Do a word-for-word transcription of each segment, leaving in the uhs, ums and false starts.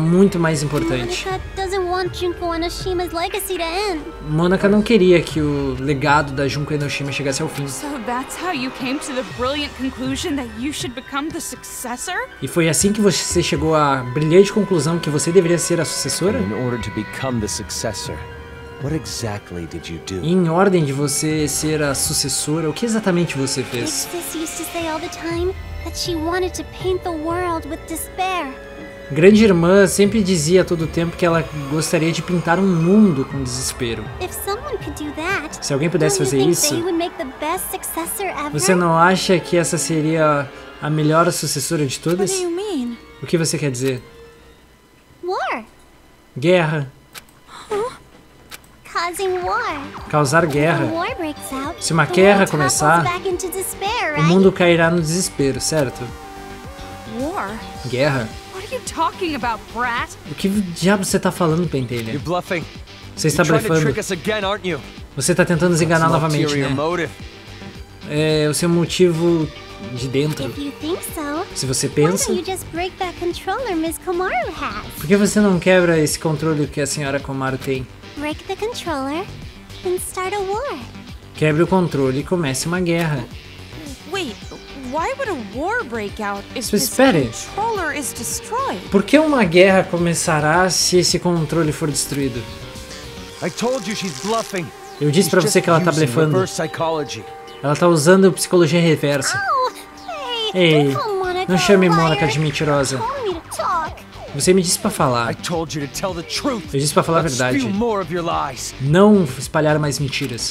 muito mais importante. Monaca não queria que o legado da Junko Enoshima chegasse ao fim. E foi assim que você chegou à brilhante conclusão que você deveria ser a sucessora? Em ordem de você ser a sucessora, o que exatamente você fez? Grande Irmã sempre dizia a todo tempo que ela gostaria de pintar um mundo com desespero. Se alguém pudesse fazer isso, você não acha que essa seria a melhor sucessora de todas? O que você quer dizer? Guerra. Causar guerra. Se uma guerra começar, o mundo cairá no desespero, certo? Guerra? O que diabo você está falando, Pentelha? Você está blefando. Você está tentando nos enganar novamente, né? É o seu motivo de dentro. Se você pensa, por que você não quebra esse controle que a senhora Komaru tem? Quebre o controle e comece uma guerra. Espere. Por que uma guerra começará se esse controle for destruído? Eu disse pra você que ela tá blefando. Ela tá usando psicologia reversa. Ei, não chame Monaca de mentirosa. Você me disse pra falar. Eu disse pra falar a verdade. Não espalhar mais mentiras.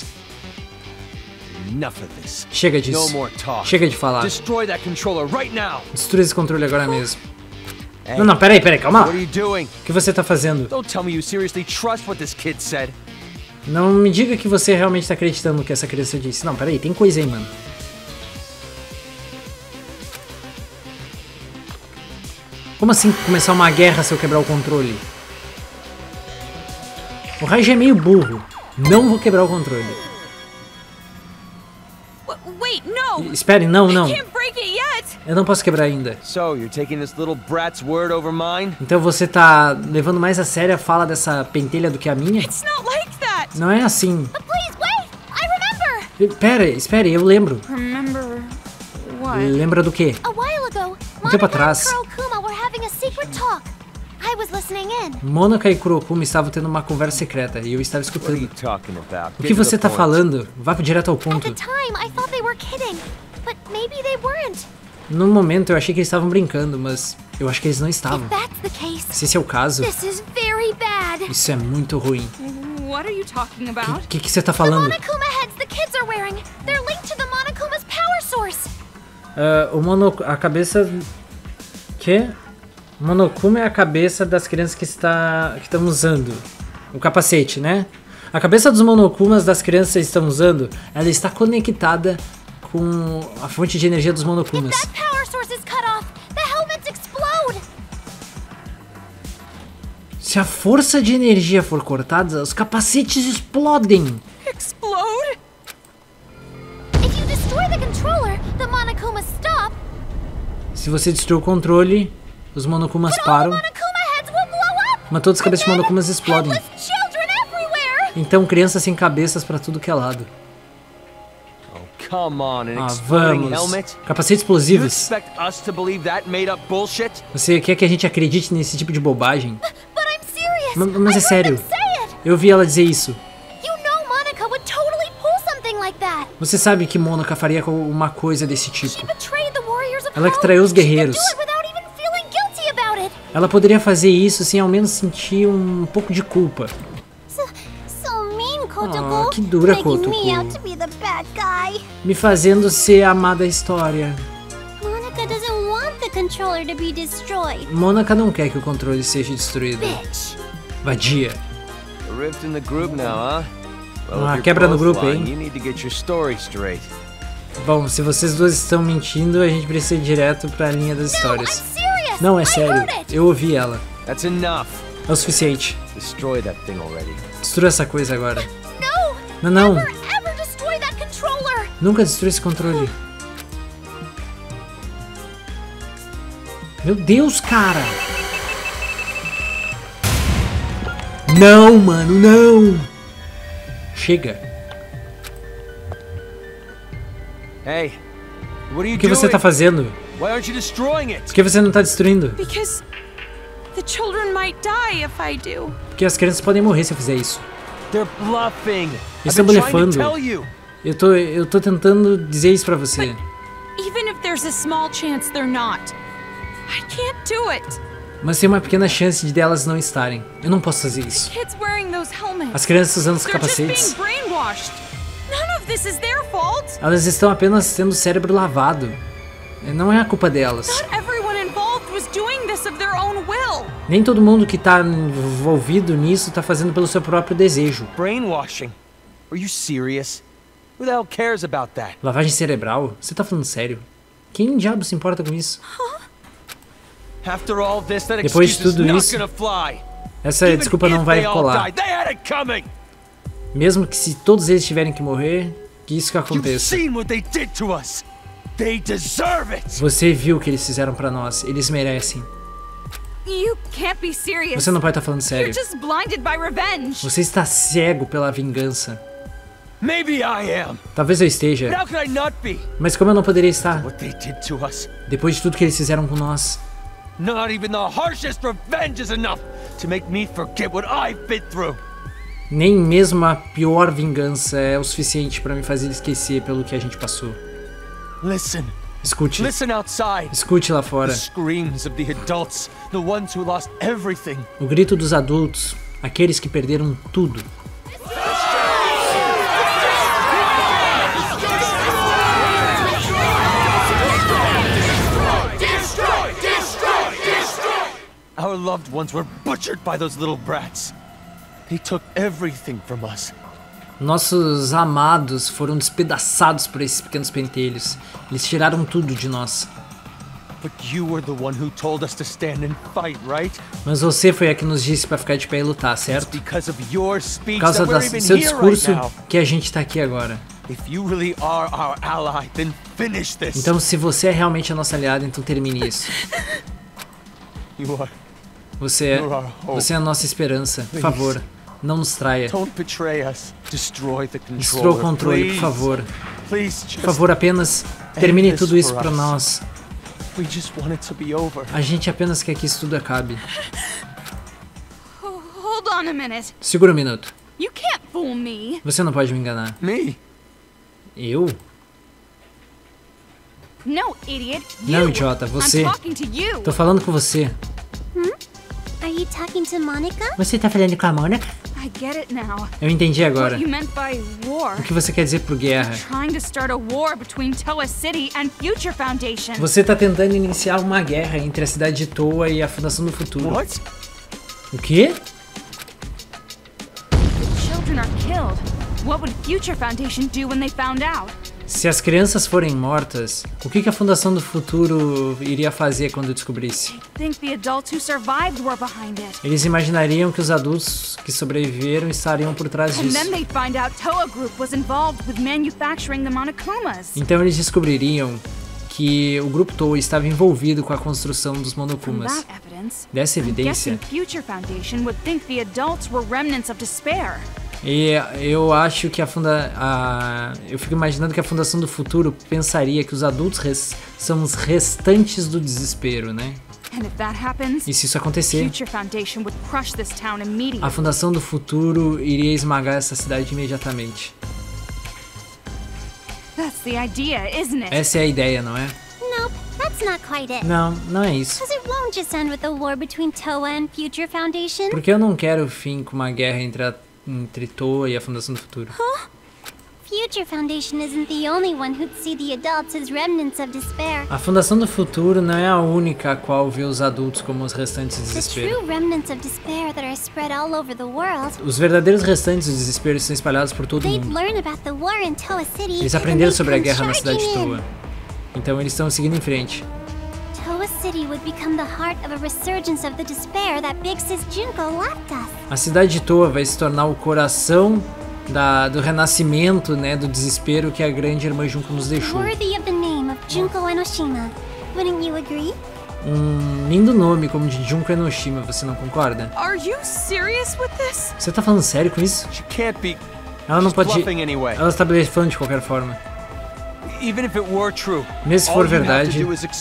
Chega disso. Chega de falar. Destrua esse controle agora mesmo. Não, não, peraí, peraí, calma lá. O que você tá fazendo? Não me diga que você realmente tá acreditando no que essa criança disse. Não, peraí, tem coisa aí, mano. Como assim começar uma guerra se eu quebrar o controle? O Raiji é meio burro. Não vou quebrar o controle. Espere, não, não. Eu não posso quebrar ainda. Então você tá levando mais a sério a fala dessa pentelha do que a minha? Não é assim. Pera, espere, eu lembro. Lembra do quê? Um tempo atrás, Monaca e Kurokuma estavam tendo uma conversa secreta e eu estava escutando. O que você está falando? Vá direto ao ponto. No momento eu achei que eles estavam brincando, mas eu acho que eles não estavam. Se esse é o caso, isso é muito ruim. O que, que você está falando? Uh, o mono... a cabeça... Que? Monokuma é a cabeça das crianças que está que estão usando o capacete, né? A cabeça dos Monokumas das crianças que estão usando, ela está conectada com a fonte de energia dos Monokumas. Se a força de energia for cortada, os capacetes explodem. Explode? Se você destruir o controle, os Monokumas param, mas todas as cabeças de Monokumas explodem. Então crianças sem cabeças pra tudo que é lado. Ah, vamos. Capacetes explosivos. Você quer que a gente acredite nesse tipo de bobagem? Mas, mas é sério. Eu vi ela dizer isso. Você sabe que Monaca faria uma coisa desse tipo. Ela que traiu os guerreiros. Ela poderia fazer isso sem ao menos sentir um pouco de culpa. Oh, que dura, Kotoko. Me fazendo ser amada da história. Monaca não quer que o controle seja destruído. Vadia. Ah, quebra no grupo, hein? Bom, se vocês duas estão mentindo, a gente precisa ir direto pra linha das histórias. Não, é sério. Eu ouvi ela. É o suficiente. Destrua essa coisa agora. Não, não. Nunca destrua esse controle. Meu Deus, cara. Não, mano, não! Chega. Hey, what are you O que você tá fazendo? Why aren't you destroying it? Por que você não tá destruindo? Because the children might die if I do. Porque as crianças podem morrer se eu fizer isso. They're bluffing. Eles estão blefando. Eu tô, eu tô tentando dizer isso pra você. But even if there's a small chance they're not, I can't do it. Mas tem uma pequena chance de delas não estarem. Eu não posso fazer isso. Kids wearing those helmets. As crianças usando os They're just capacetes. being brainwashed. None of this is their fault. Elas estão apenas tendo o cérebro lavado. Não é a culpa delas. Not everyone involved was doing this of their own will. Nem todo mundo que tá envolvido nisso tá fazendo pelo seu próprio desejo. Brainwashing? Are you serious? Who the hell cares about that? Lavagem cerebral? Você tá falando sério? Quem diabo se importa com isso? After all this, that Depois de excuse is tudo not isso, gonna fly. essa Even desculpa não if vai they all colar. died, they had it coming. Mesmo que se todos eles tiverem que morrer, que isso que You've aconteça. seen what they did to us. They deserve it. Você viu o que eles fizeram pra nós. Eles merecem. You can't be serious. Você não pode estar falando sério. You're just blinded by revenge. Você está cego pela vingança. Maybe I am. Talvez eu esteja. But how could I not be? Mas como eu não poderia estar? What they did to us. Depois de tudo que eles fizeram com nós. Not even the harshest revenge is enough to make me forget what I've been through. Nem mesmo a pior vingança é o suficiente para me fazer esquecer pelo que a gente passou. Listen. Escute. Listen outside. Escute lá fora. The screams of the adults, the ones who lost everything. O grito dos adultos, aqueles que perderam tudo. Our loved ones were butchered by those little brats. They took everything from us. Nossos amados foram despedaçados por esses pequenos pentelhos. Eles tiraram tudo de nós. But you were the one who told us to stand and fight, right? Mas você foi a que nos disse para ficar de pé e lutar, certo? Because of your speech Por causa that do we're even seu here discurso right now. que a gente tá aqui agora. If you really are our ally, then finish this. Então, se você é realmente a nossa aliada, então termine isso. You are. Você é, você é a nossa esperança. Por favor, não nos traia. Don't betray us. Destroy the controller. Destrua o controle, por favor. Please, just Por favor, apenas termine tudo isso para nós. We just want it to be over. A gente apenas quer que isso tudo acabe. Hold on a minute. Segura um minuto. You can't fool me. Você não pode me enganar. Me? Eu? No, idiot. Não, You. idiota, você. I'm talking to you. Tô falando com você. Hmm? Are you talking to Monica? Você tá falando com a Mônica? I get it now. Eu entendi agora. What you meant by war. O que você quer dizer por guerra? Trying to start a war between Toa City and Future Foundation. Você tá tentando iniciar uma guerra entre a cidade de Toa e a Fundação do Futuro. What? O quê? The children are killed. What would Future Foundation do when they found out? Se as crianças forem mortas, o que que a Fundação do Futuro iria fazer quando descobrisse? Think the adults who survived were behind it. Eles imaginariam que os adultos que sobreviveram estariam por trás And disso. then they'd find out Toa Group was involved with manufacturing the Monokumas. Então eles descobririam que o grupo Toa estava envolvido com a construção dos From Monokumas. that evidence, Dessa I'm evidência, guessing Future Foundation would think the adults were remnants of despair. e eu acho que a funda a, eu fico imaginando que a Fundação do Futuro pensaria que os adultos res, são os restantes do desespero, né? And if that happens, E se isso acontecer, Future Foundation would crush this town immediately. a Fundação do Futuro iria esmagar essa cidade imediatamente. That's the idea, isn't it? Essa é a ideia, não é? Nope, that's not quite it. Não, não é isso. Because it won't just end with a war between Toa and Future Foundation. Porque eu não quero o fim com uma guerra entre a entre Toa e a Fundação do Futuro. Future Foundation isn't the only one who'd see the adults as remnants of despair. A Fundação do Futuro não é a única a qual vê os adultos como os restantes do The desespero. true remnants of despair that are spread all over the world. Os verdadeiros restantes do desespero estão espalhados por todo o They'd mundo. learn about the war in Toa City. Eles and aprenderam they'd sobre a come guerra na cidade de charging Toa. in. Então eles estão seguindo em frente. Toa City would become the heart of a resurgence of the despair that Big Sis Junko left us. A cidade de Toa vai se tornar o coração da, do renascimento, né, do desespero que a grande irmã Junko nos deixou. Worthy of the name of Junko Enoshima. Wouldn't you agree? um lindo nome como de Junko Enoshima, você não concorda? Are you serious with this? Você tá falando sério com isso? She can't be. Ela não She's pode... bluffing anyway. Ela está blefando de qualquer forma. Even if it were true, Mesmo se for verdade,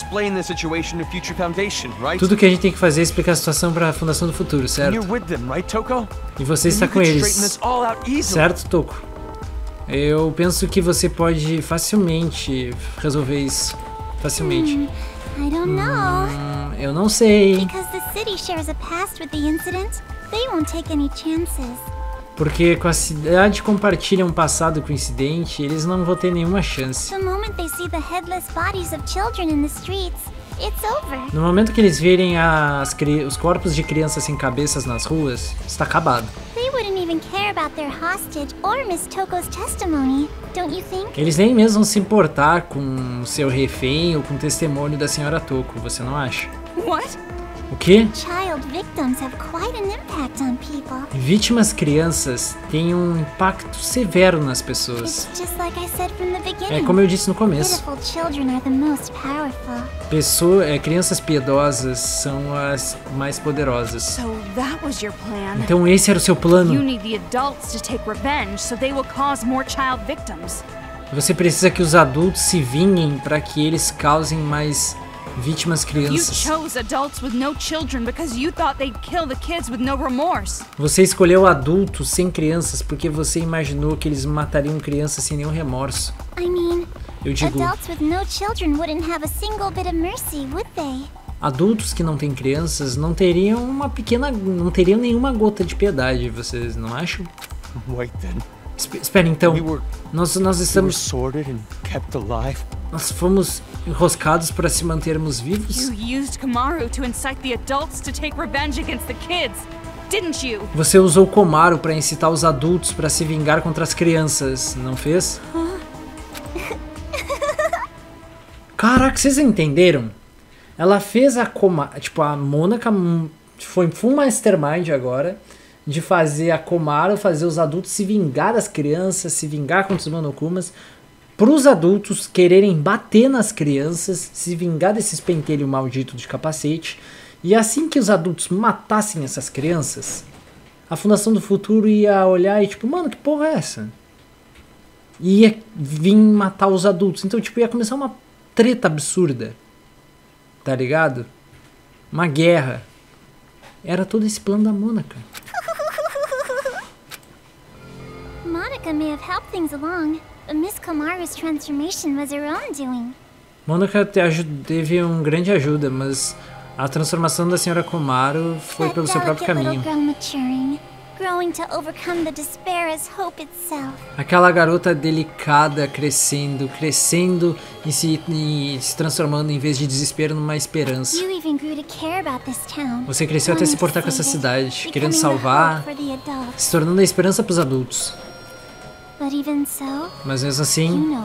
tudo que a gente tem que fazer é explicar a situação para a Fundação do Futuro, certo? E você está com eles, certo, Toko? Eu penso que você pode facilmente resolver isso. Facilmente. Hmm, I don't know. Hum, eu não sei. Because the city shares a past with the incident, they won't take any chances. Porque com a cidade compartilha um passado com o incidente, eles não vão ter nenhuma chance. The moment they see the headless bodies of children in the streets, it's over. No momento que eles verem as, os corpos de crianças sem cabeças nas ruas, está acabado. They wouldn't even care about their hostage or Miss Toko's testimony, don't you think? Eles nem mesmo vão se importar com o seu refém ou com o testemunho da senhora Toko, você não acha? What? O quê? Child victims have quite an impact on people. Vítimas crianças têm um impacto severo nas pessoas. It's just like I said from the beginning. É como eu disse no começo. Pitiful children are the most powerful. Pessoa, é, crianças piedosas são as mais poderosas. So that was your plan. Então esse era o seu plano. You need the adults to take revenge so they will cause more child victims. Você precisa que os adultos se vinguem para que eles causem mais vítimas crianças. Você escolheu adultos sem crianças porque você imaginou que eles matariam crianças sem nenhum remorso. I mean, Eu digo, adults with no children wouldn't have a single bit of mercy, would they? adultos que não têm crianças não teriam uma pequena, não teriam nenhuma gota de piedade, vocês não acham? Wait then. Espera então, nós, nós estamos... Nós fomos enroscados para se mantermos vivos? Você usou Komaru para incitar os adultos para se vingar contra as crianças, não fez? Caraca, vocês entenderam? Ela fez a Komaru, tipo, a Monaka foi full mastermind agora, de fazer a Komaru, fazer os adultos se vingar das crianças, se vingar contra os Monokumas, para os adultos quererem bater nas crianças, se vingar desses pentelhos malditos de capacete, e assim que os adultos matassem essas crianças, a Fundação do Futuro ia olhar e tipo, mano, que porra é essa? E ia vir matar os adultos, então tipo, ia começar uma treta absurda, tá ligado? Uma guerra. Era todo esse plano da Monaka. Monaka may have helped things along, but Miss Komaru's transformation was her own doing. Monaka teve um grande ajuda, mas a transformação da senhora Komaru foi pelo seu próprio caminho. Aquela garota delicada crescendo, crescendo e se, e se transformando em vez de desespero numa esperança. Você cresceu até se portar com essa cidade, querendo salvar, se tornando a esperança para os adultos. Mas mesmo assim,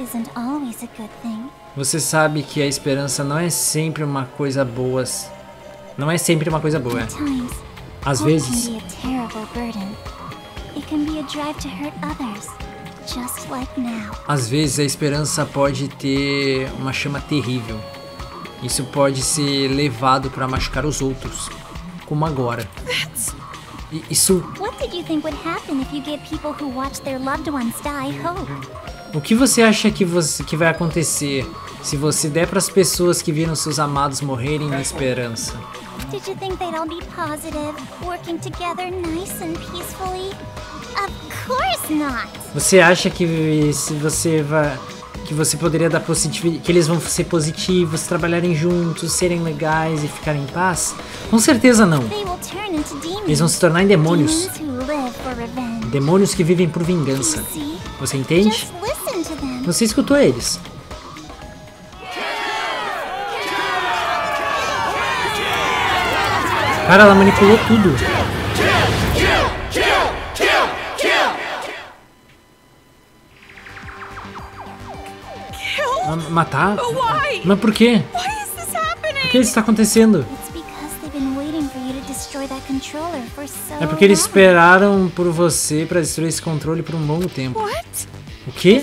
você sabe que a esperança não é sempre uma coisa boa. Não é sempre uma coisa boa. Às vezes, às vezes a esperança pode ter uma chama terrível. Isso pode ser levado para machucar os outros, como agora. E isso. O que você acha que, você, que vai acontecer se você der para as pessoas que viram seus amados morrerem uma esperança? Did you think they'd all be positive, working together nice and peacefully? Of course not. Você acha que se você vai que você poderia dar positividade, que eles vão ser positivos, trabalharem juntos, serem legais e ficarem em paz? Com certeza não. Eles vão se tornar em demônios. Demônios que vivem por vingança. Você entende? Você escutou eles. Cara, ela manipulou tudo. Ma matar? Mas por quê? Por que isso está acontecendo? É porque eles esperaram por você para destruir esse controle por um longo tempo. O quê?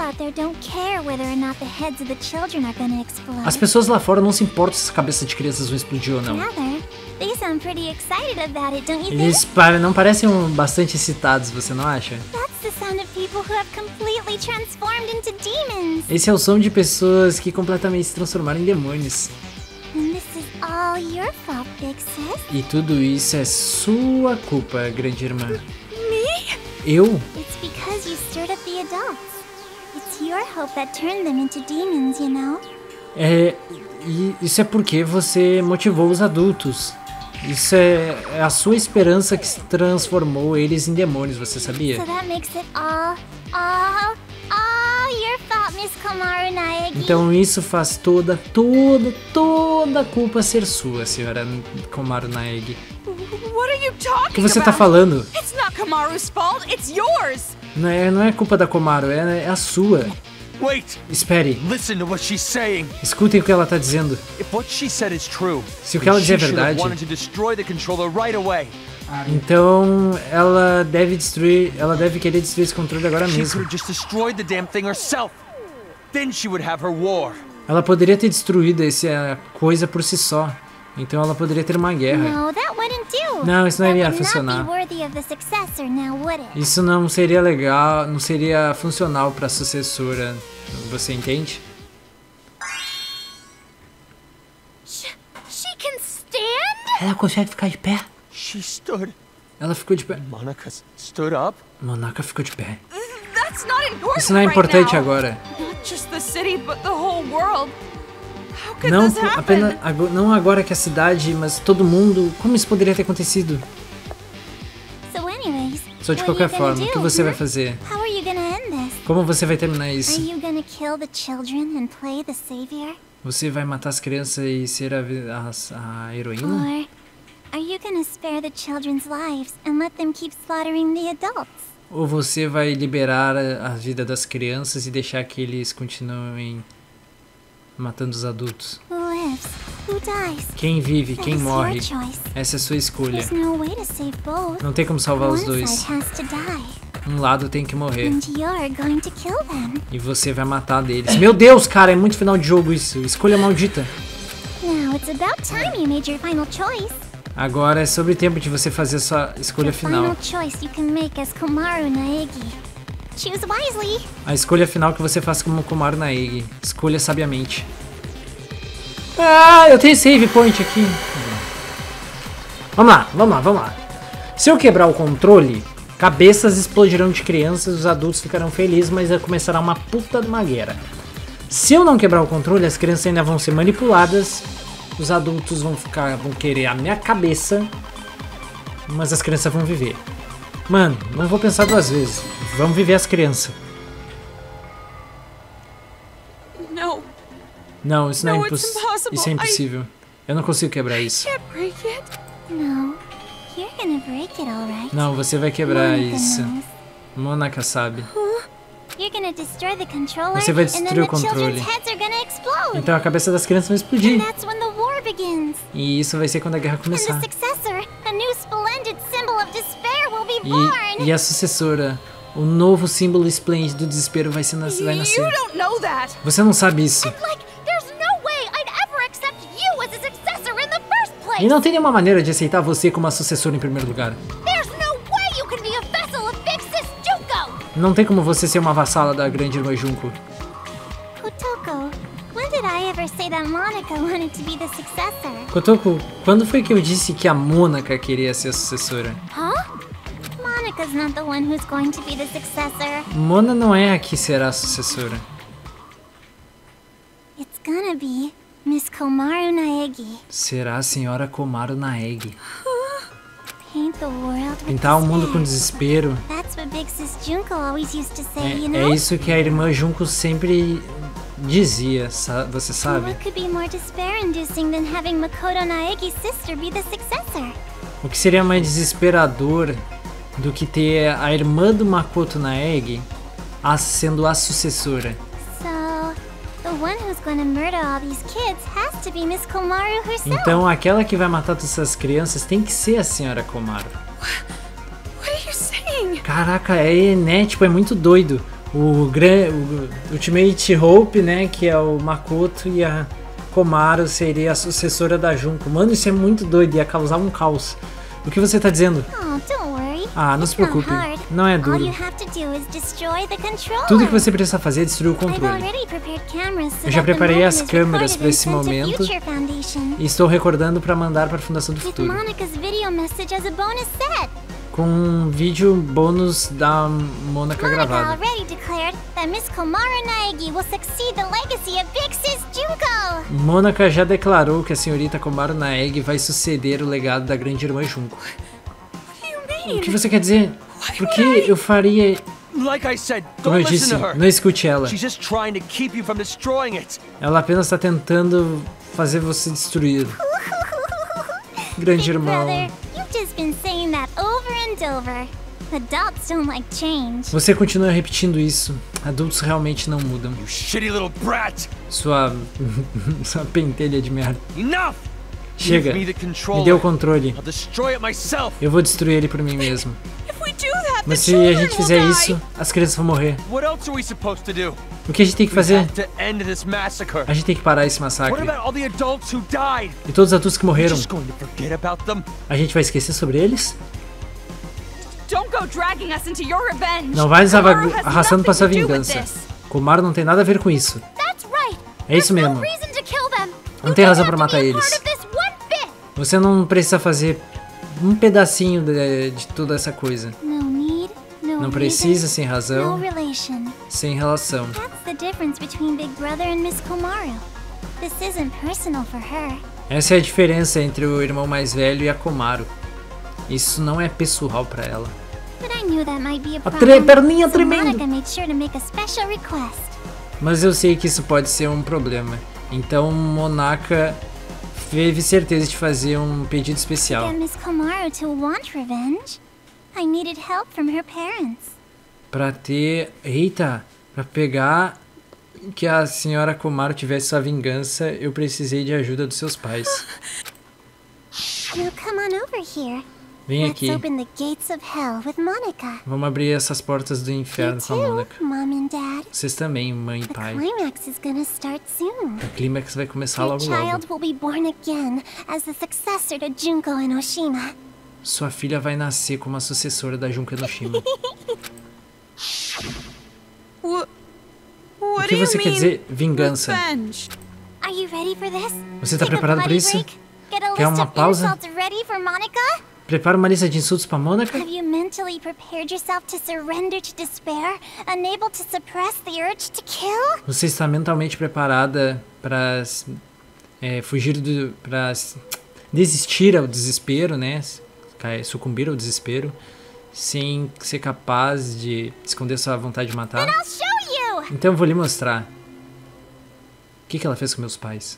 As pessoas lá fora não se importam se as cabeças de crianças vão explodir ou não. Eles pa não parecem bastante excitados, você não acha? Esse é o som de pessoas que completamente se transformaram em demônios. E tudo isso é sua culpa, grande irmã. Eu? É, e isso é porque você motivou os adultos. Isso é, é a sua esperança que transformou eles em demônios, você sabia? Então isso faz toda, toda, toda a culpa ser sua, senhora Komaru Naegi. O que você está falando? Não é, não é culpa da Komaru, é, é a sua. Wait. Espere. Listen to what she's saying. Escutem o que ela está dizendo. If what she said is true, se o que ela diz é verdade, right away. Então ela deve destruir, ela deve querer destruir esse controle agora mesmo. Ela poderia ter destruído essa coisa por si só. Então ela poderia ter uma guerra. Não, isso não iria funcionar. Isso não seria legal, não seria funcional para a sucessora. Você entende? Ela consegue ficar de pé. Ela ficou de pé. Monaca stood up. Monaca ficou de pé. Isso não é importante agora. Não apenas não agora que a cidade, mas todo mundo. Como isso poderia ter acontecido? Só de qualquer forma, o que você vai fazer? Como você vai terminar isso? Você vai matar as crianças e ser a, a, a heroína? Ou você vai liberar a vida das crianças e deixar que eles continuem matando os adultos? Quem vive, quem morre? Essa é a sua escolha. Não tem como salvar os dois. Um lado tem que morrer. E você vai matar deles. Meu Deus, cara, é muito final de jogo isso. Escolha maldita. Agora é sobre o tempo de você fazer a sua escolha final. A escolha final que você faz como Komaru Naegi. Escolha sabiamente. Ah, eu tenho save point aqui. Vamos lá, vamos lá, vamos lá. Se eu quebrar o controle, cabeças explodirão de crianças, os adultos ficarão felizes, mas começará uma puta de uma guerra. Se eu não quebrar o controle, as crianças ainda vão ser manipuladas, os adultos vão ficar, vão querer a minha cabeça, mas as crianças vão viver. Mano, não vou pensar duas vezes. Vamos viver as crianças. Não. Não, isso não, não é impossível. Isso é impossível. Eu não consigo quebrar isso. Não, você vai quebrar isso. Monaca sabe. Você vai destruir o controle. Então a cabeça das crianças vai explodir. E isso vai ser quando a guerra começar. E, e a sucessora, o novo símbolo esplêndido do desespero vai, ser nas, vai nascer. Você não sabe isso. E não tem nenhuma maneira de aceitar você como a sucessora em primeiro lugar. Não tem como você ser uma vassala da grande irmã Junko. Kotoko, quando foi que eu disse que a Monaca queria ser a sucessora? Mona não é a que será a sucessora. Miss Komaru Naegi. Será a senhora Komaru Naegi. Pintar o mundo com desespero. É, é isso que a irmã Junko sempre dizia, você sabe? O que seria mais desesperador do que ter a irmã do Makoto Naegi sendo a sucessora? Então aquela que vai matar todas essas crianças tem que ser a senhora Komaru. Caraca, é, né? Tipo, é muito doido. O, gran, o Ultimate Hope, né, que é o Makoto, e a Komaru seria a sucessora da Junko. Mano, isso é muito doido, ia causar um caos. O que você tá dizendo? Ah, não se preocupe, não é duro. Tudo que você precisa fazer é destruir o controle. Eu já preparei as câmeras para esse momento e estou recordando para mandar para a Fundação do Futuro. Com um vídeo bônus da Monaca gravada. Monaca já declarou que a senhorita Komaru Naegi vai suceder o legado da grande irmã Junko. O que você quer dizer? Por que eu faria... Como eu disse, não escute ela. Ela apenas está tentando fazer você destruir. Grande irmão. Você continua repetindo isso. Adultos realmente não mudam. Sua... Sua pentelha de merda. Chega, me dê o controle. Eu vou destruir ele por mim mesmo. Mas se a gente fizer isso, as crianças vão morrer. O que a gente tem que fazer? A gente tem que parar esse massacre. E todos os adultos que morreram? A gente vai esquecer sobre eles? Não vai nos arrastando para sua vingança. Komaru não tem nada a ver com isso. É isso mesmo. Não tem razão para matar eles. Você não precisa fazer um pedacinho de, de toda essa coisa. Não precisa, sem razão, sem relação. Essa é a diferença entre o irmão mais velho e a Komaru. Isso não é pessoal pra ela. A tre perninha tremendo. Mas eu sei que isso pode ser um problema. Então Monaca teve certeza de fazer um pedido especial. Pra ter... Eita! Pra pegar que a senhora Komaru tivesse sua vingança, eu precisei de ajuda dos seus pais. Vem aqui. Vamos abrir essas portas do inferno com a Monaca. Vocês também, mãe e pai. O clímax vai começar logo logo. Sua filha vai nascer como a sucessora da Junko Enoshima. O que você quer dizer, vingança? Você está preparado para isso? Quer uma pausa? Prepara uma lista de insultos para Monaca? Você está mentalmente preparada para é, fugir do... para desistir ao desespero, né? Sucumbir ao desespero, sem ser capaz de esconder sua vontade de matar? Então eu vou lhe mostrar. O que, que ela fez com meus pais?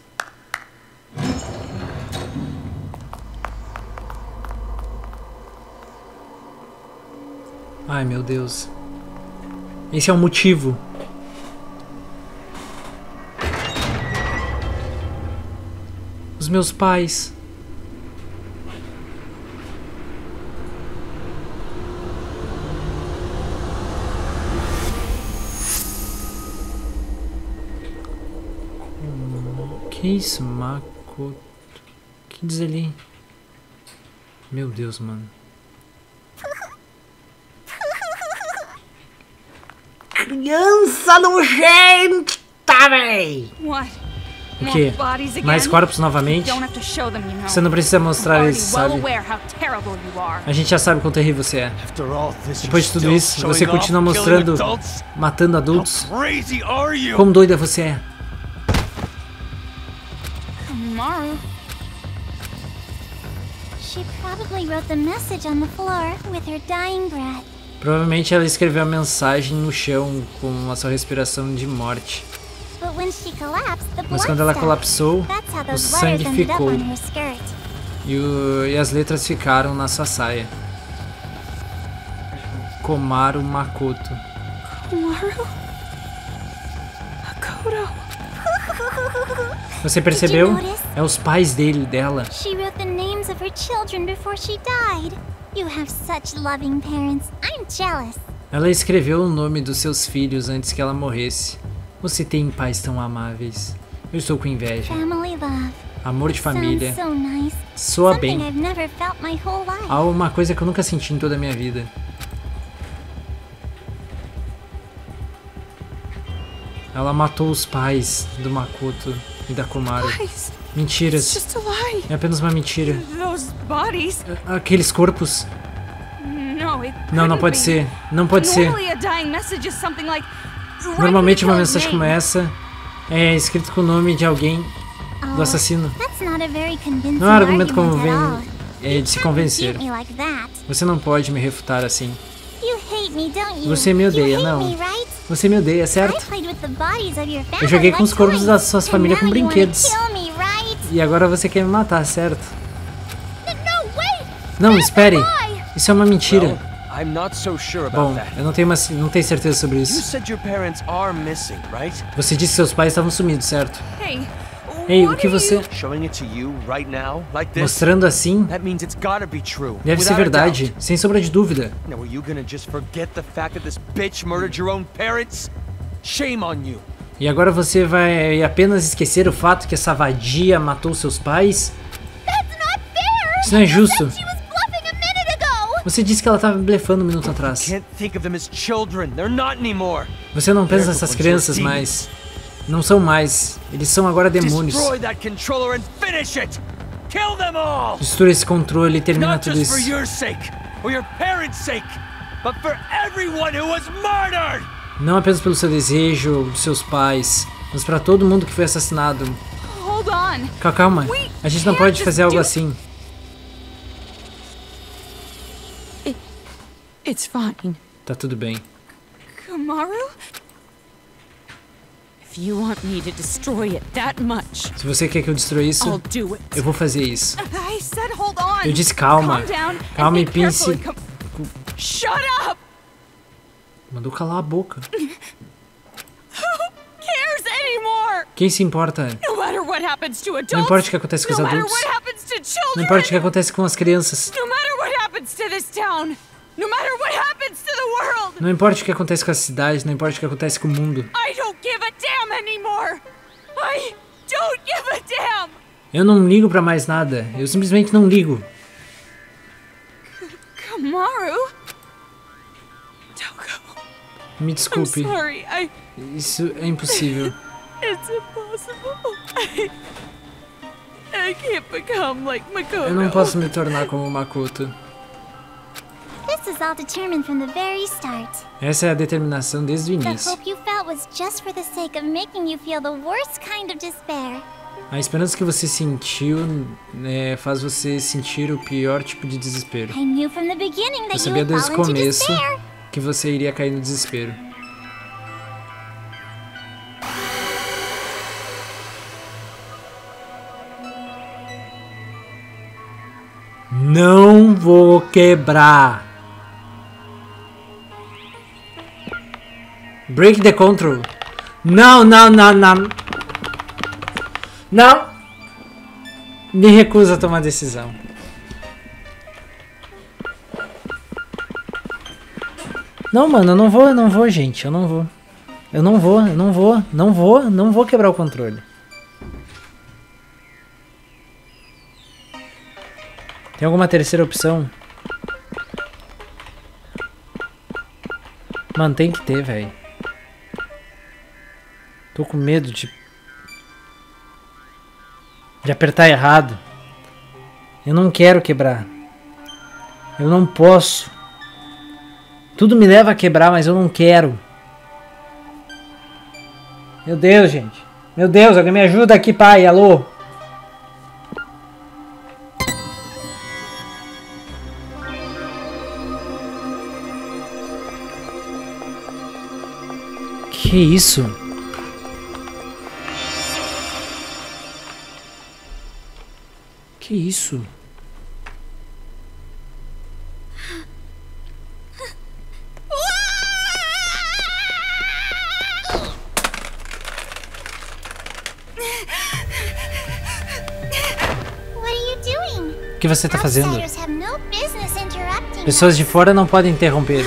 Ai, meu Deus. Esse é o motivo. Os meus pais. Que isso, Makoto? O que diz ali? Meu Deus, mano. Criança nojenta, véi! O quê? Mais corpos novamente? Você não precisa mostrar eles, sabe? A gente já sabe quão terrível você é. Depois de tudo isso, você continua mostrando, matando adultos? Como doida você é? Provavelmente ela escreveu a mensagem no chão com a sua respiração de morte. Mas quando ela colapsou, o sangue ficou. E, o, e as letras ficaram na sua saia. Komaru Makoto. Komaru? Makoto. Você percebeu? É os pais dele, dela. She wrote the names of her children before she died. You have such loving parents. I'm jealous. Ela escreveu o nome dos seus filhos antes que ela morresse. Você tem pais tão amáveis. Eu estou com inveja. Family love. Amor de família. So nice. Soa bem. I've never felt my whole life. Há uma coisa que eu nunca senti em toda a minha vida. Ela matou os pais do Makoto e da Komaru. Mentiras. É apenas uma mentira. Aqueles corpos. Não, não pode ser. Não pode ser. Normalmente uma mensagem como essa é escrita com o nome de alguém do assassino. Não é um argumento conveniente é de se convencer. Você não pode me refutar assim. Você me odeia, não? Você me odeia, certo? Eu joguei com os corpos da sua família com brinquedos. E agora você quer me matar, certo? Não, espere. Isso é uma mentira. Bom, eu não tenho, uma, não tenho certeza sobre isso. Você disse que seus pais estavam sumidos, certo? Ei, o que você... Mostrando assim? Deve ser verdade, sem sombra de dúvida. E agora você vai apenas esquecer o fato que essa vadia matou seus pais? Isso não é justo. Você disse que ela estava blefando um minuto atrás. Você não pensa nessas crianças mais. Não são mais. Eles são agora demônios. Destrua esse controle e termina tudo isso. Não apenas pelo seu desejo ou dos seus pais, mas para todo mundo que foi assassinado. Calma, a gente não pode fazer algo assim. It's fine. Tá tudo bem. Komaru? If you want me to destroy it that much, se você quer que eu destrua isso, I'll do it. Eu vou fazer isso. I said hold on. Eu disse calma. Calma e pense. Shut up! Mandou calar a boca. Who cares anymore? Quem se importa? No matter what happens to adults, não importa o que acontece com os adultos. Não importa o que acontece com as crianças. No matter what happens to this town. No matter what happens to the world. Não importa o que acontece com a cidade, não importa o que acontece com o mundo. I don't give a damn anymore. I don't give a damn. Eu não ligo pra mais nada. Eu simplesmente não ligo. Komaru? Don't go. Me desculpe. I'm sorry. I... Isso é impossível. It's impossible. I... I can't become like Makoto. Eu não posso me tornar como Makoto. This is all determined from the very start. Essa é a determinação desde o The início. hope you felt was just for the sake of making you feel the worst kind of despair. A esperança que você sentiu é, faz você sentir o pior tipo de desespero. I knew from the beginning that Eu you sabia would desde o fall into começo despair. que você iria cair no desespero. Não vou quebrar. Break the control. Não, não, não, não. Não. Me recuso a tomar decisão. Não, mano, eu não vou, eu não vou, gente. Eu não vou. Eu não vou, eu não vou, não vou, não vou quebrar o controle. Tem alguma terceira opção? Mano, tem que ter, velho. Tô com medo de... De apertar errado. Eu não quero quebrar. Eu não posso. Tudo me leva a quebrar, mas eu não quero. Meu Deus, gente. Meu Deus, alguém me ajuda aqui, pai. Alô? Que isso? Que isso? que você tá fazendo? Pessoas de fora não podem interromper.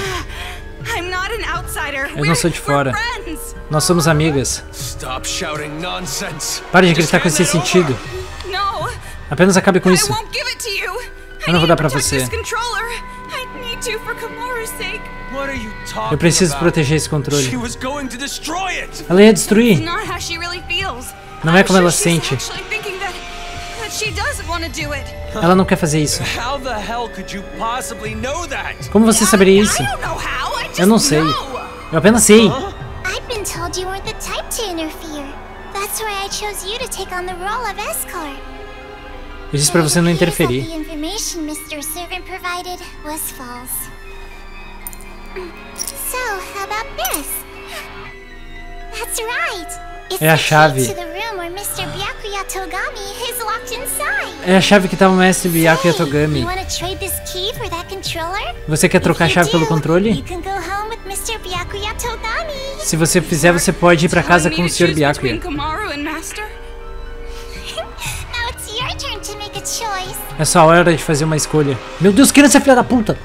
Eu não sou de fora. Nós somos amigas. Pare de gritar com esse sentido. Apenas acabe com isso. Eu não vou dar pra você. Eu preciso proteger esse controle. Ela ia destruir. Não é como ela sente. Ela não quer fazer isso. Como você saberia isso? Eu não sei. Eu apenas sei. Eu disse pra você não interferir. É a chave. É a chave que tá o mestre Byakuya Togami. Você quer trocar a chave pelo controle? Se você fizer, você pode ir pra casa com o senhor Byakuya. É só a hora de fazer uma escolha. Meu Deus, criança filha da puta!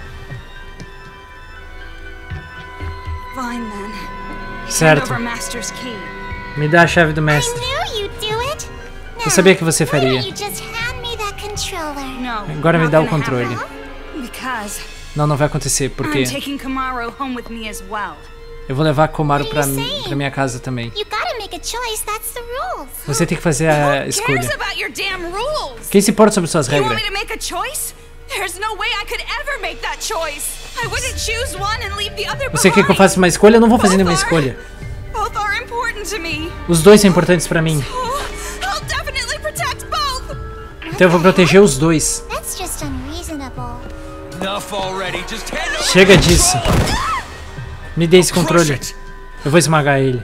Certo. Me dá a chave do mestre. Eu sabia que você faria. Agora me dá o controle. Não, não vai acontecer, porque eu vou levar Komaru pra, pra minha casa também. Você tem que fazer a escolha. Quem se importa sobre suas regras? Você quer que eu faça uma escolha? Eu não vou fazer nenhuma escolha. Os dois são importantes pra mim. Então eu vou proteger os dois. Chega disso. Me dê esse controle. Eu vou esmagar ele.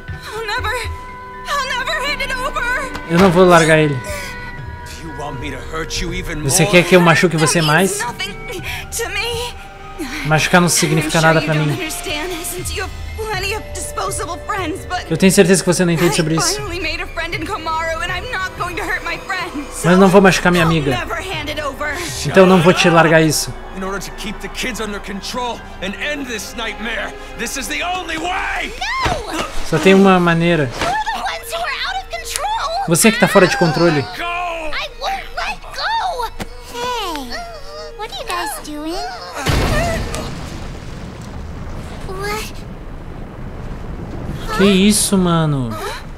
Eu não vou largar ele. Você quer que eu machuque você mais? Machucar não significa nada pra mim. Eu tenho certeza que você não entende sobre isso. Mas eu não vou machucar minha amiga. Então eu não vou te largar isso. Só tem uma maneira. Você que tá fora de controle. Que isso, mano?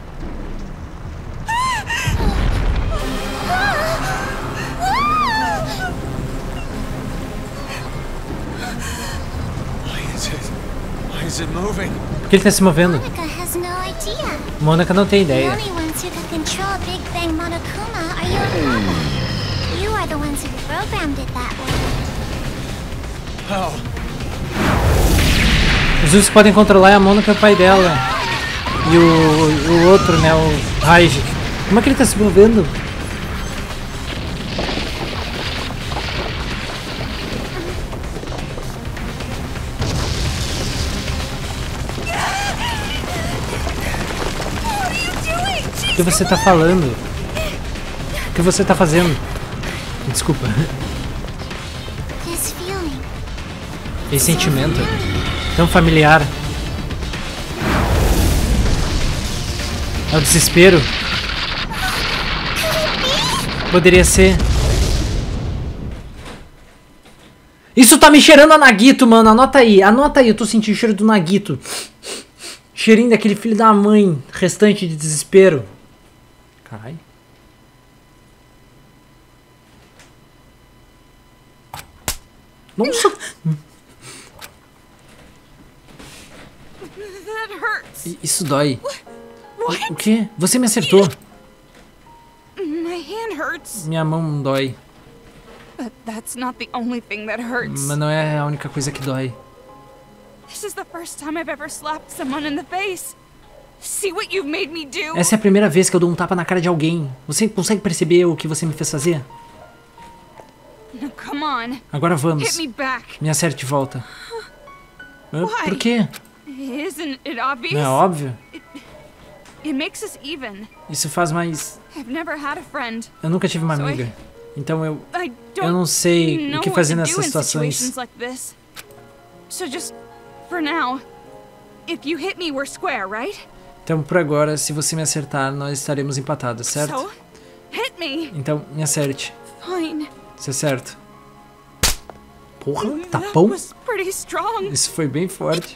Por que ele tá se movendo? Monaca não tem ideia. Os únicos que podem controlar é a Monaca e o pai dela. E o, o outro, né, o Raiji. Como é que ele tá se movendo? O que você tá falando? O que você tá fazendo? Desculpa. Esse sentimento tão familiar. É o desespero. Poderia ser. Isso tá me cheirando a Nagito, mano. Anota aí, anota aí. Eu tô sentindo o cheiro do Nagito. Cheirinho daquele filho da mãe. Restante de desespero. Caralho. Nossa. Isso dói. O quê? Você me acertou. Minha mão dói. Mas não é a única coisa que dói. Essa é a primeira vez que eu dou um tapa na cara de alguém. Você consegue perceber o que você me fez fazer? Agora vamos. Me acerte de volta. Por quê? Não é óbvio? Isso faz mais... Eu nunca tive uma amiga. Então eu... Eu não sei o que fazer nessas situações. Então, por agora, se você me acertar, nós estaremos empatados, certo? Então, me acerte. Isso é certo. Porra, tapão? Isso foi bem forte.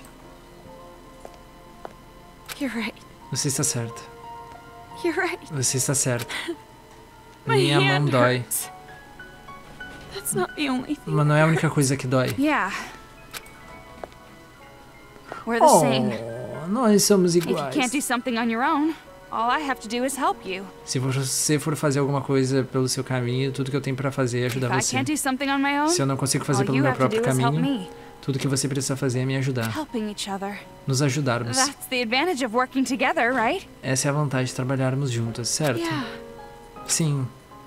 Você está certo. Você está certo. Minha mão dói. Mas não é a única coisa que dói. Oh, nós somos iguais. Se você for fazer alguma coisa pelo seu caminho, tudo que eu tenho pra fazer é ajudar você. Se eu não consigo fazer pelo meu próprio caminho, tudo que você precisa fazer é me ajudar. Nos ajudarmos. Essa é a vantagem de trabalharmos juntos, certo? Sim.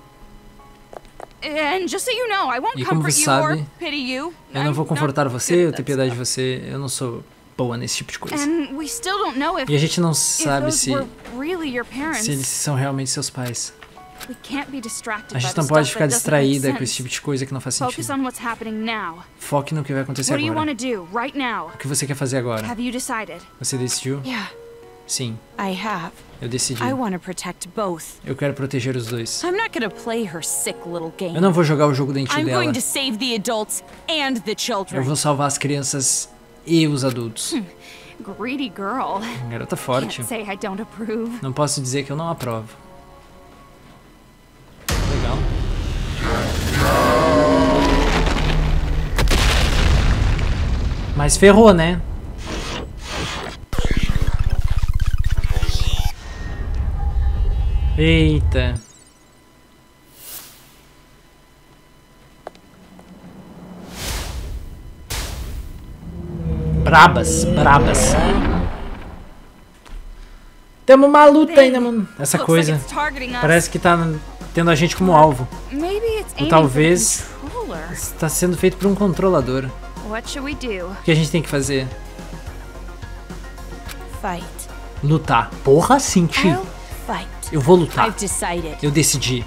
E como você sabe, eu não vou confortar você ou ter piedade de você. Eu não sou boa nesse tipo de coisa. E a gente não sabe se, se eles são realmente seus pais. A gente não pode ficar distraída com esse tipo de coisa que não faz sentido. Foque no que vai acontecer agora. O que você quer fazer agora? Você decidiu? Sim. Eu decidi. Eu quero proteger os dois. Eu não vou jogar o jogo doentio dela. Eu vou salvar as crianças e os adultos. Garota forte. Não posso dizer que eu não aprovo. Legal. Mas ferrou, né? Eita. Brabas, brabas. Temos uma luta ainda, mano. Essa coisa parece que tá tendo a gente como alvo. Ou talvez está sendo feito por um controlador. O que a gente tem que fazer? Lutar. Porra, sim, tio. Eu vou lutar. Eu decidi.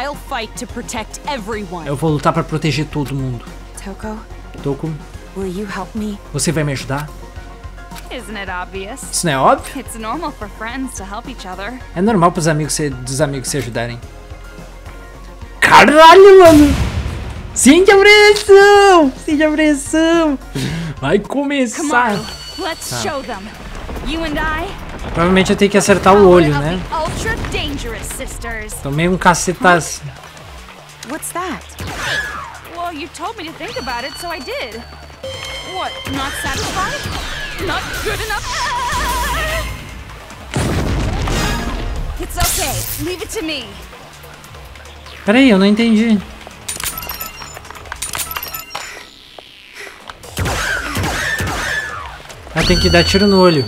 Eu vou lutar pra proteger todo mundo. Toko, você vai me ajudar? Isso não é óbvio? É normal pros amigos se, dos amigos se ajudarem. Caralho, mano! Sente a pressão! Sente a pressão! Vai começar! Tá. Provavelmente eu tenho que acertar o olho, né? Tomei um cacetaço. What's that? Well, you told me to think about it, so I did. What? Not satisfied? Not good enough? It's okay. Leave it to me. Peraí, eu não entendi. Ah, tem que dar tiro no olho.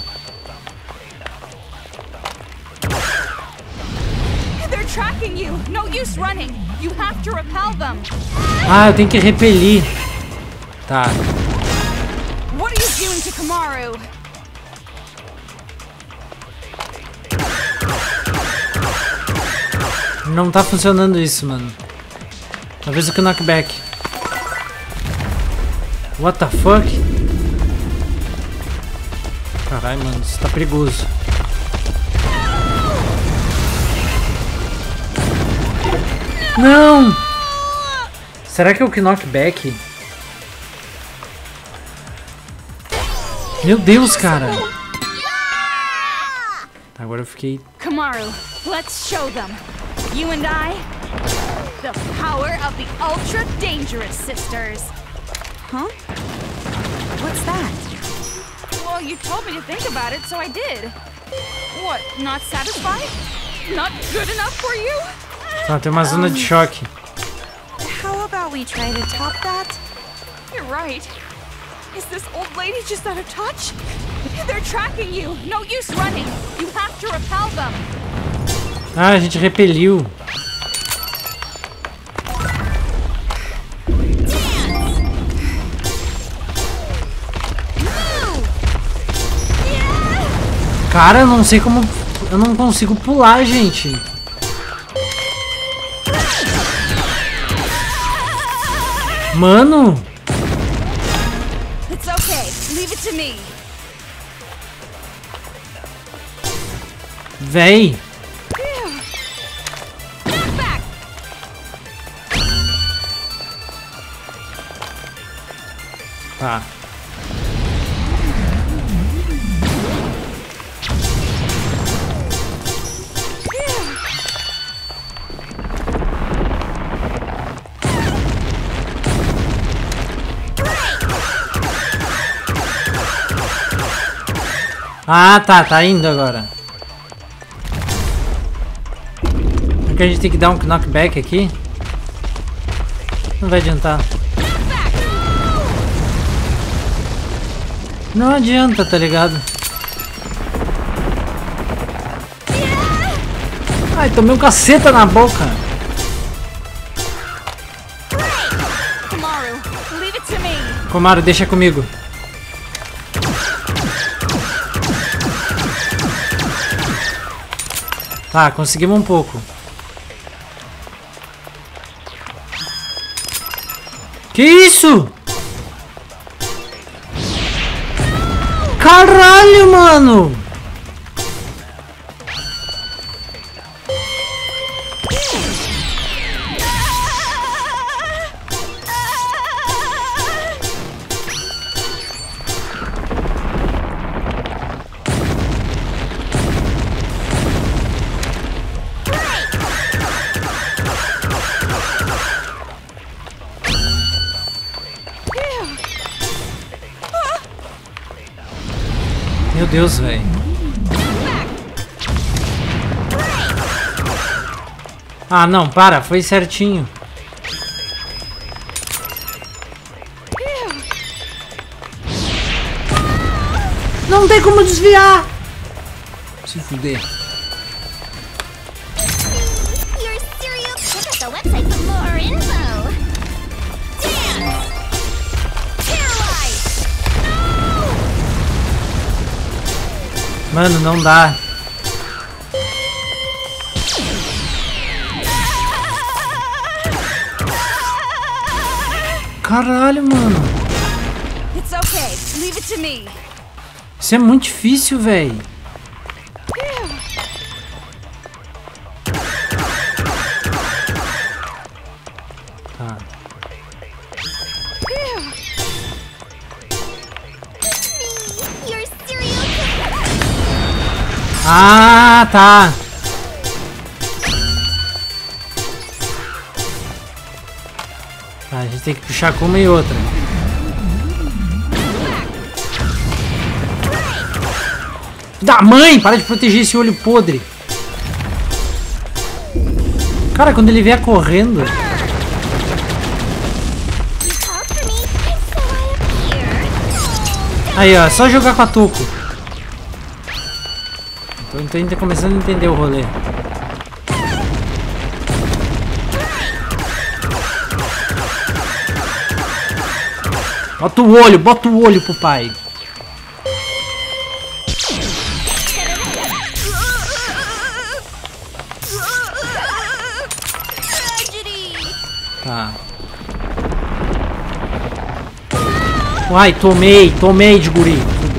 Ah, eu tenho que repelir. Tá. Não tá funcionando isso, mano. Talvez o que knockback. What the fuck? Caralho, mano, isso tá perigoso. Não! Será que é o knockback? Meu Deus, cara! Tá, agora eu fiquei... Komaru, let's show them. You and I, the power of the ultra dangerous sisters. Huh? What's that? Well, you told me to think about it, so I did. What? Not satisfied? Not good enough for you? Ah, tem uma zona de choque. How about we try to top that? You're right. Is this old lady just out of touch? They're tracking you. No use running. You have to repel them. Ah, a gente repeliu. Cara, eu não sei como... Eu não consigo pular, gente. Mano! It's okay. Leave it to me. Véi! Tá. Ah, tá, tá indo agora. Porque a gente tem que dar um knockback aqui. Não vai adiantar. Não adianta, tá ligado? Ai, tomei um caceta na boca. Komaru, deixa comigo. Tá, conseguimos um pouco. Que isso? Caralho, mano! Meu Deus, velho. Ah, não, para, foi certinho. Não tem como desviar. Se fuder. Mano, não dá. Caralho, mano. It's okay. Leave it to me. Isso é muito difícil, velho. Tá. Ah, tá. Tá, a gente tem que puxar com uma e outra. Da mãe, para de proteger esse olho podre. Cara, quando ele vier correndo. Aí, ó, só jogar com a Tuco. Tô, tô começando a entender o rolê. Bota o olho, bota o olho pro pai. Tá. Uai, tomei, tomei de guri.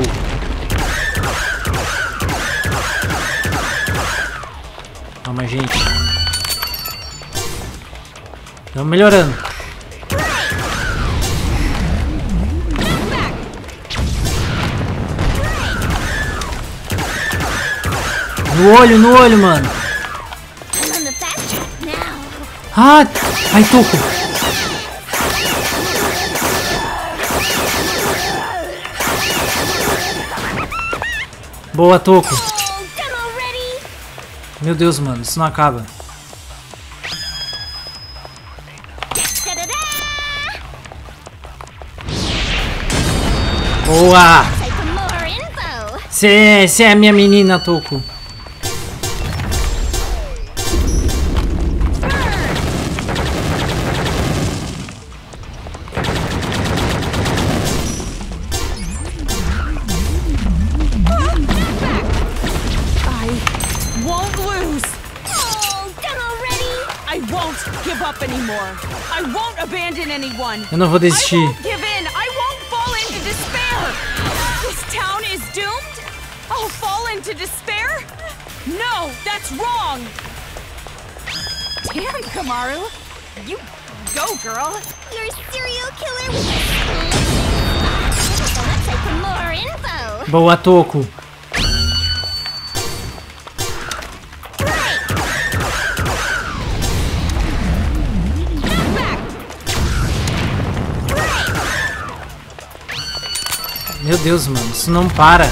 Calma, gente. Estamos melhorando. No olho, no olho, mano. Ah, ai, Tuco. Boa, Tuco. Meu Deus, mano, isso não acaba. Boa! Você é a minha menina, Tuco. enough anymore. I won't abandon anyone. Eu não vou desistir. I won't give in. I won't fall into despair. This town is doomed? I'll fall into despair? No, that's wrong. Damn, Kamaru. You go, girl. You're a serial killer with a let's take more info. Boa, Toco. Meu Deus, mano, isso não para.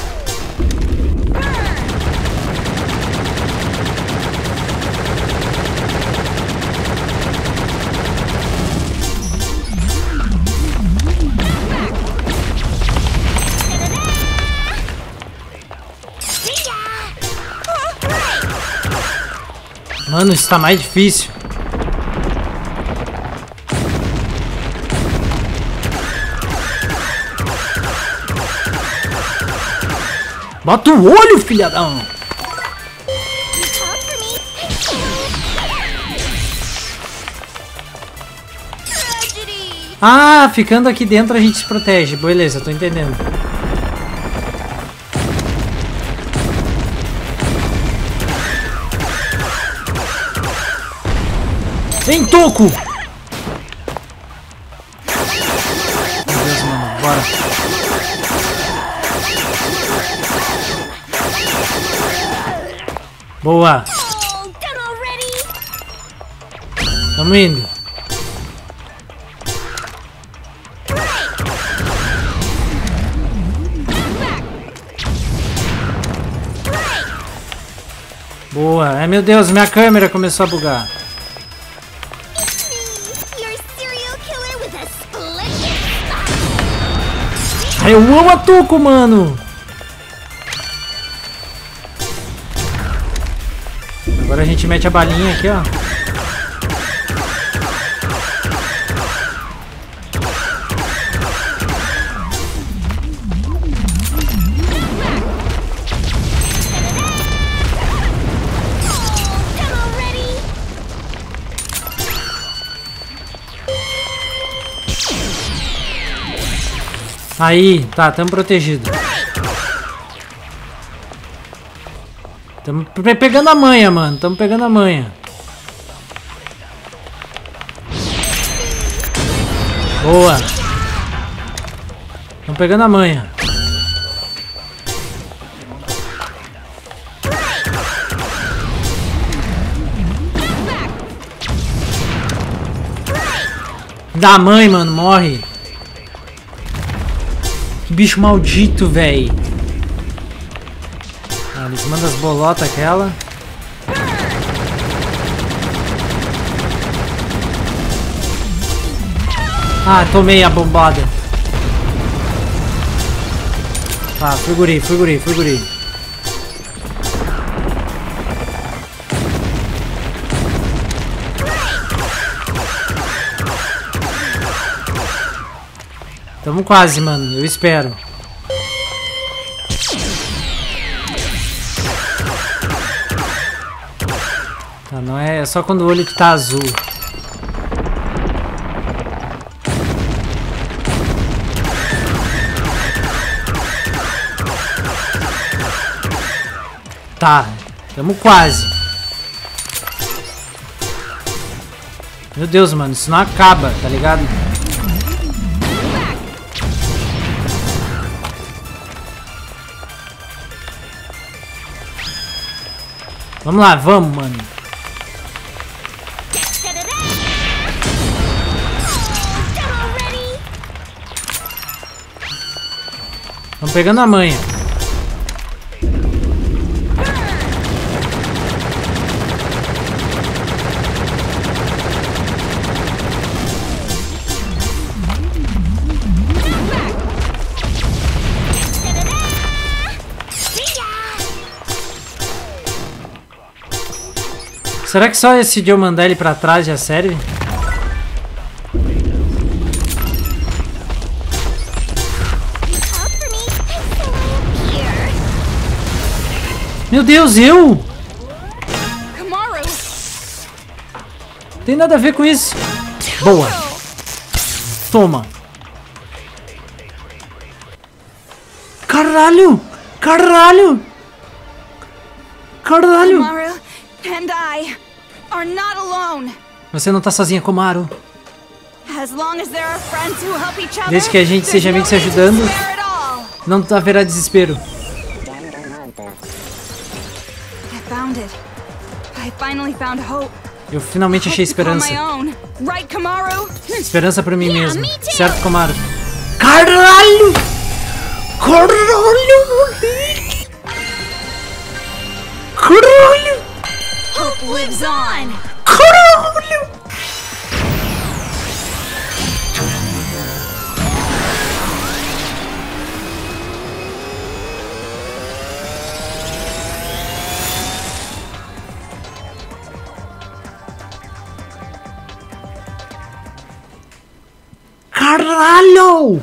Mano, isso tá mais difícil. Bota o olho, filhadão! Ah, ficando aqui dentro a gente se protege. Beleza, tô entendendo. Vem, Toco! Meu Deus, mano, bora. Boa! Tamo indo. Boa! Ai, meu Deus, minha câmera começou a bugar. Ai, eu amo a Toco, mano! Agora a gente mete a balinha aqui, ó. Aí, tá, tamo protegido. Tamo pe pegando a manha, mano. Tamo pegando a manha. Boa. Tamo pegando a manha. Da mãe, mano. Morre. Que bicho maldito, véi. Ah, eles mandam as bolotas aquela. Ah, tomei a bombada. Tá, fui guri, fui guri, fui guri. Tamo quase, mano. Eu espero. Tá, não é, é só quando o olho que tá azul. Tá, tamo quase. Meu Deus, mano, isso não acaba, tá ligado? Vamos lá, vamos, mano. Estamos pegando a manha. Será que só esse de eu mandar ele pra trás já serve? Meu Deus, eu? Tem nada a ver com isso. Boa. Toma. Caralho. Caralho. Caralho. Komaru and I are not alone. Você não tá sozinha, Komaru. As long as there are friends who help each other, Desde que a gente seja amigo se ajudando, não haverá desespero. I found it. I finally found hope. Eu finalmente achei esperança. Right, Komaru? Esperança pra mim mesmo. Certo, Komaru? Caralho! Caralho! Caralho! Hope lives on. Caralho! Caralho!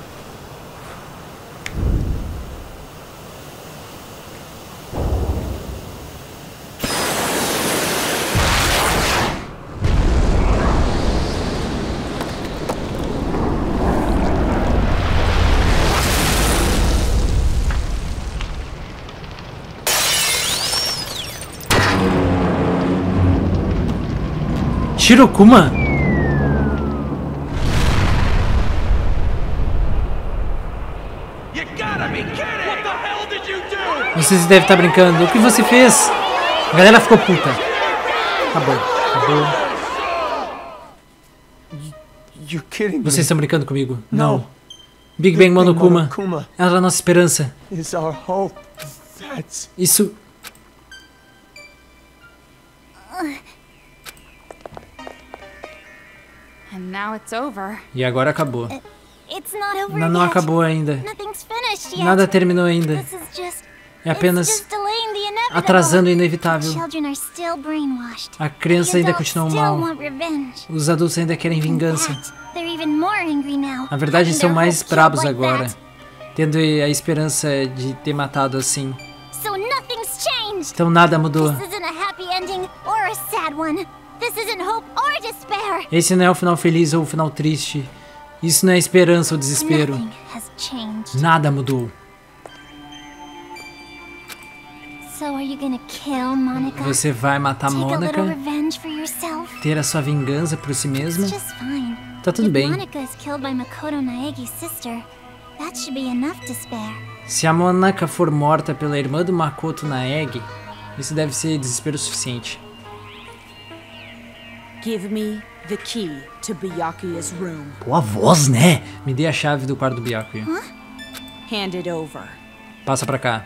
Shirokuma? Você deve estar brincando. O que você fez? A galera ficou puta. Acabou. Acabou. Vocês estão brincando comigo? Não. Big Bang Monokuma. Ela é a nossa esperança. Isso... And now it's over. E agora acabou. It's not over Não, não yet. acabou ainda. Nothing's finished yet. Nada terminou ainda. This is just, É apenas it's just delaying the inevitable. atrasando o inevitável. Children are still brainwashed. A criança The ainda adults continua still mal. want revenge. Os adultos ainda querem In vingança. fact, they're even more angry now, Na verdade, having estão their mais hope killed bravos like agora, that. tendo a esperança de ter matado assim. So nothing's changed. Então nada mudou. This isn't a happy ending or a sad one. This isn't hope or despair. Esse não é o final feliz ou o final triste. Isso não é esperança ou desespero. Nothing has changed. Nada mudou. So are you gonna kill Monica? Você vai matar Take a little Monica, revenge for yourself? ter a sua vingança por si mesma. It's just fine. Tá tudo If bem. Monica is killed by Makoto Naegi's sister, that should be enough to spare. Se a Monica for morta pela irmã do Makoto Naegi, isso deve ser desespero suficiente. Give me the key to Byakuya's room. Boa voz, né? Me dê a chave do quarto do Byakuya. Huh? Hand it over. Passa pra cá.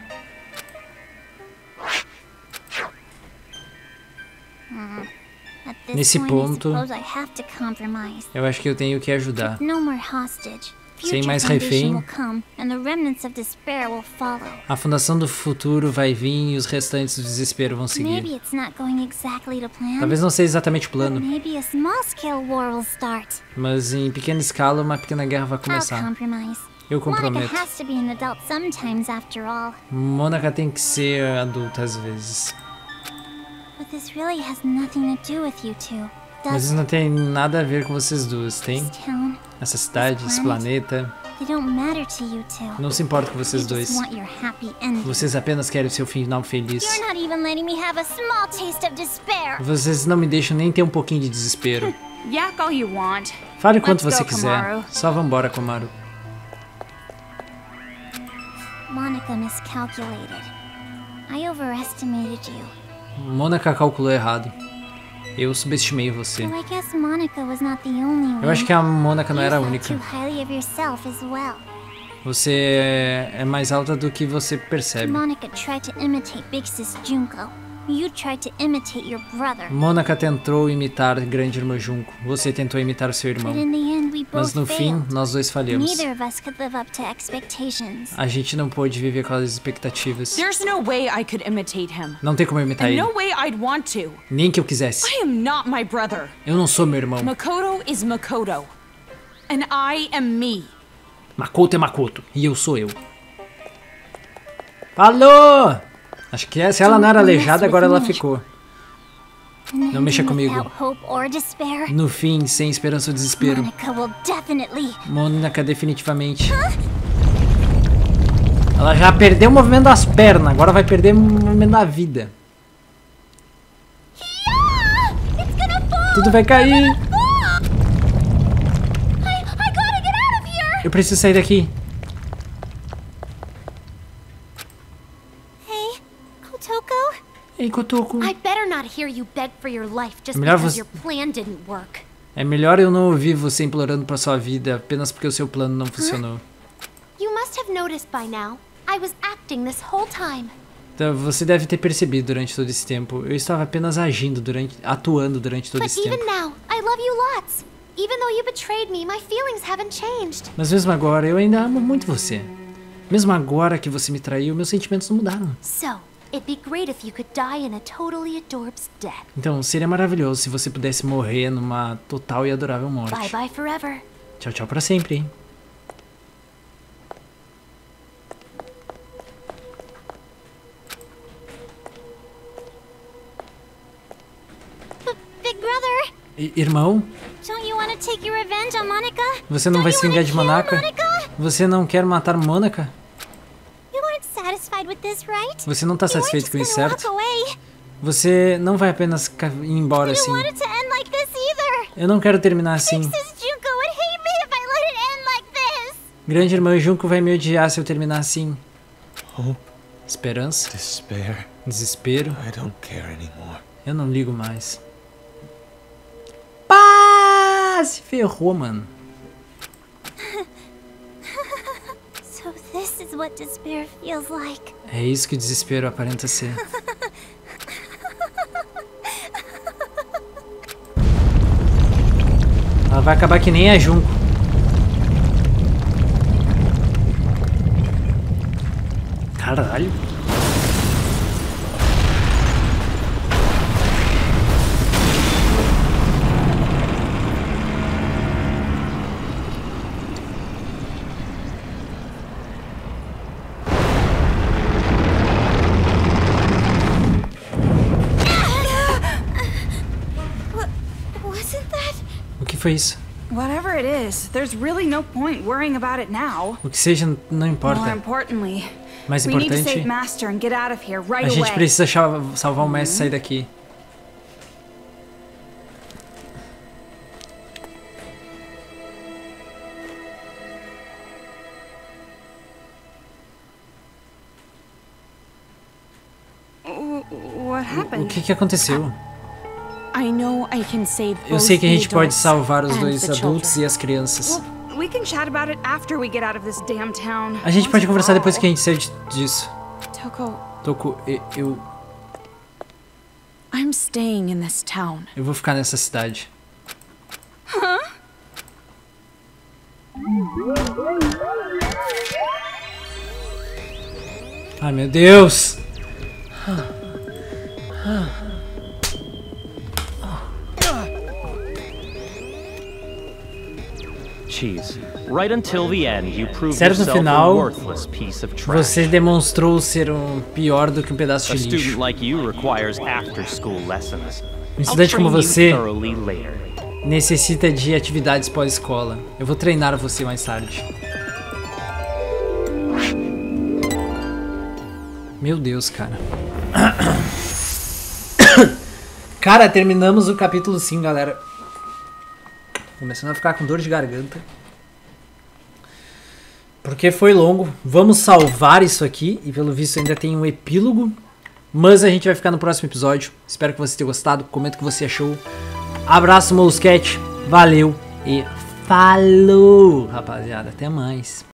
At this Nesse point, ponto, I suppose I have to compromise. eu acho que eu tenho que ajudar. No more hostage. Sem Future mais foundation refém. will come, and the remnants of despair will follow. A fundação do futuro vai vir e os restantes do desespero vão Maybe seguir. it's not going exactly to plan. Talvez não seja exatamente o but plano, maybe a small-scale war will start. mas em pequena escala uma pequena guerra vai I'll começar. compromise. Eu Monica comprometo. has to be an adult sometimes, after all. Monica tem que ser adulta às vezes. But this really has nothing to do with you two, Mas does isso não tem nada a ver com vocês duas, tem? this town? Essa cidade, esse planeta, They don't matter to you two. não se importa com vocês You just dois. want your happy ending. Vocês apenas querem o seu final feliz. You're not even letting me have a small taste of despair. Vocês não me deixam nem ter um pouquinho de desespero. Yak all you want. Fale quanto Let's você go, quiser. Komaru. Só vambora, Komaru. Monica miscalculated. I overestimated you. Monica calculou errado. Eu subestimei você. So I guess Monica was not the only one. Eu acho que a Monica não You era a thought única. too highly of yourself as well. Você é mais alta do que você percebe. Monica tried to imitate Big Sis Junko. You tried to imitate your brother. Monica tentou imitar grande irmã Junko. Você tentou imitar seu irmão. But in the end, we Mas both no fim, failed. nós dois falhamos. Neither of us could live up to expectations. A gente não pôde viver com as expectativas. There's no way I could imitate him. Não tem como eu imitar And ele. no way I'd want to. Nem que eu quisesse. I am not my brother. Eu não sou meu irmão. Makoto is Makoto. And I am me. Makoto é Makoto. E eu sou eu. Falou! Acho que se ela não era aleijada, agora ela ficou. Não mexa comigo. No fim, sem esperança ou desespero. Mônica definitivamente. Ela já perdeu o movimento das pernas, agora vai perder o movimento da vida. Tudo vai cair. Eu preciso sair daqui. Ei, Kotoko. É melhor você... É melhor eu não ouvir você implorando pra sua vida apenas porque o seu plano não funcionou. Então, você deve ter percebido durante todo esse tempo. Eu estava apenas agindo durante, atuando durante todo esse tempo. Mas mesmo agora, eu ainda amo muito você. Mesmo agora que você me traiu, meus sentimentos não mudaram. Então, seria maravilhoso se você pudesse morrer numa total e adorável morte. Bye bye forever. Tchau, tchau pra sempre, hein? Big brother. I irmão? Don't you want to take your revenge on Monica? Você não vai se vingar de Monica? Você não quer matar Monica? Você não está satisfeito com isso, certo? Você não vai apenas ir embora assim. Eu não quero terminar assim. Grande irmão Junko vai me odiar se eu terminar assim. Esperança? Desespero? Eu não ligo mais. Pá! Se ferrou, mano. É isso que o desespero aparenta ser. Ela vai acabar que nem a Junko. Caralho. O que foi isso? Whatever it is, there's really no point worrying about it now. O que seja, não importa. More importantly, Mais we need to importante, save Master and get out of here right a gente away. precisa salvar o mestre e sair daqui. What happened? O que que aconteceu? I know I can save Eu sei que a gente pode salvar os dois adultos e as crianças. We can chat about it after we get out of this damn town. A gente pode conversar depois que a gente sair disso. Toko, Toko, eu... I'm staying in this town. Eu vou ficar nessa cidade. Huh? Ai, meu Deus! Cheese. Right until the end, you proved Certo, no yourself a final, worthless piece of trash. você demonstrou ser um pior do que um pedaço A de student lixo. like you requires after-school lessons. Um estudante como I'll train você you thoroughly later. necessita de atividades pós-escola. Eu vou treinar você mais tarde. Meu Deus, cara. Cara, terminamos o capítulo cinco, galera. Começando a ficar com dor de garganta. Porque foi longo. Vamos salvar isso aqui. E pelo visto ainda tem um epílogo. Mas a gente vai ficar no próximo episódio. Espero que você tenha gostado. Comenta o que você achou. Abraço, Mousquete. Valeu. E falou, rapaziada. Até mais.